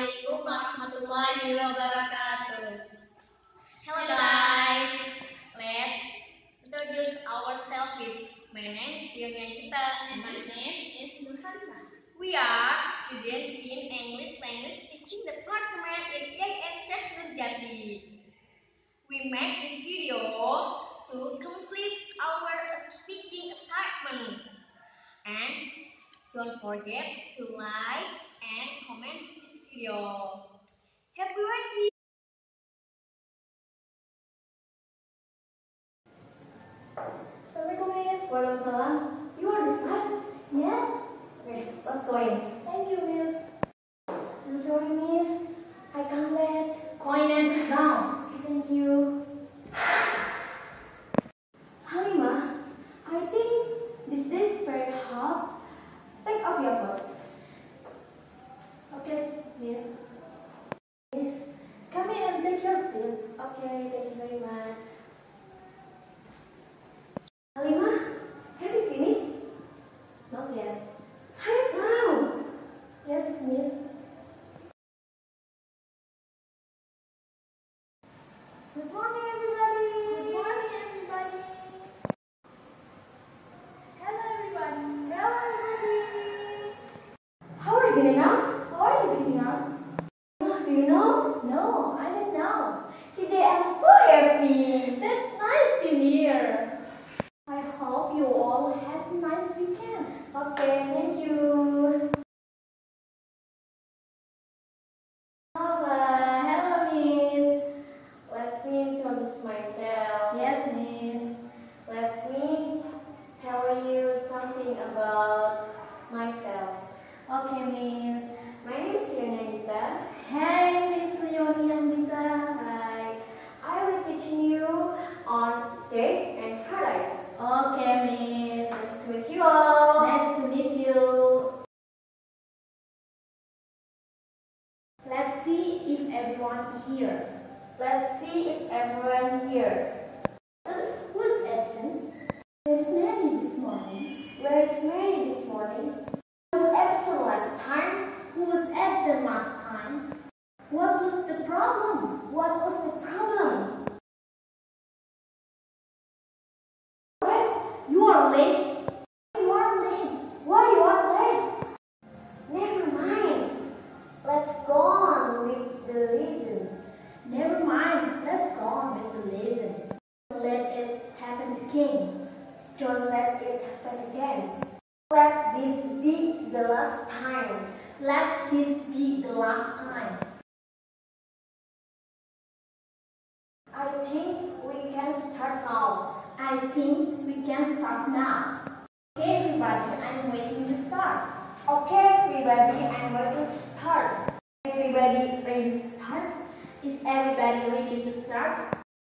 Assalamualaikum warahmatullahi wabarakatuh. Hello guys, let's introduce ourselves. My name is Yonyanita and my name is Nurhana. We are students in English language teaching department in IAIN Syekh Nurjati. We make this video to complete our speaking assignment. And don't forget to like and comment this video. Happy watching! Assalamualaikum Miss. Waalaikumsalam. You are dismissed? Yes. Okay, let's go in. Thank you, Miss. I'm sorry, Miss. I can't let. Coin and sit down. Okay, thank you. Halimah, I think this day is very hot. Take off your clothes. Okay, Miss. Miss, come in and take your seat. Okay, thank you very much. Halimah, have you finished? Not yet. Hurry now. Yes, Miss. Good morning, everybody. Good morning, everybody. Hello, everybody. Hello, everybody. How are you getting on? How are you getting on? Do you know? No, I don't know. Today I'm so happy. That's nice to hear. I hope you all had a nice weekend. Okay, thank you. Hello, Miss. Let me introduce myself. Yes, Miss. Let me tell you something about myself. Okay, Miss. My name is Yonyanita. Hey, Miss Yonyanita. Hi. I will teach you on state and paradise. Okay, Miss. Nice to meet you all. Nice to meet you. Let's see if everyone here. Let's see if everyone here. Who's absent? Where's Mary this morning? Where's Mary this morning? Who was absent last time? Who was absent last time? What was the problem? What was the problem? Well, you are late. You are late. Why you are late? Never mind. Let's go on with the lesson. Never mind. Let's go on with the lesson. Don't let it happen again. Don't let it happen again. Let this be the last time. Let this be the last time. I think we can start now. I think we can start now. Okay, everybody, I'm waiting to start. Okay, everybody, I'm waiting to start. Everybody ready to start? Is everybody ready to start?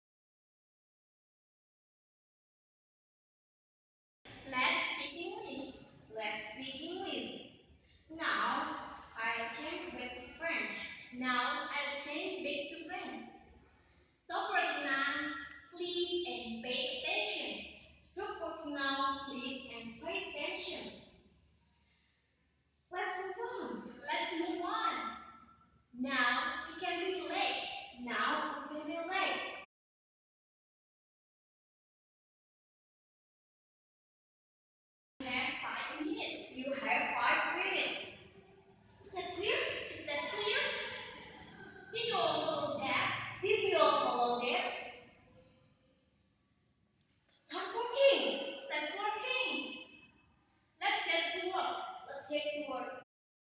Let's speak English. Let's speak English. Now I change back to French. Now I change back to French. Stop working now, please, and pay attention. Stop working now, please, and pay attention. Let's move on. Let's move on. Now we can relax. Now we can relax. You have 5 minutes. You have 5 minutes. Is that clear? Is that clear? Did you all follow that? Did you all follow that? Start working. Start working. Let's get to work. Let's get to work.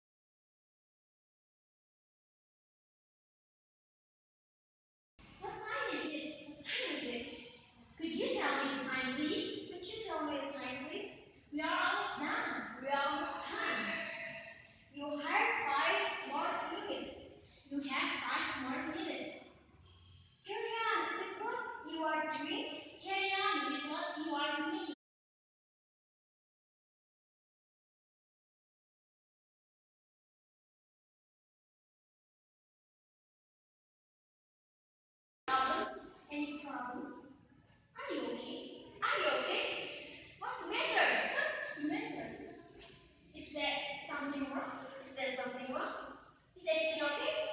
What time is it? What time is it? Could you tell me the time, please? Could you tell me the time, please? We are almost done. We are almost done. You have 5 more minutes. You have 5 more minutes. Carry on with what you are doing. Carry on with what you are doing. Problems? Any problems? Are you okay? Are you okay? What's the matter? What's the matter? Is there something wrong? Is there something wrong? Is Is everything okay?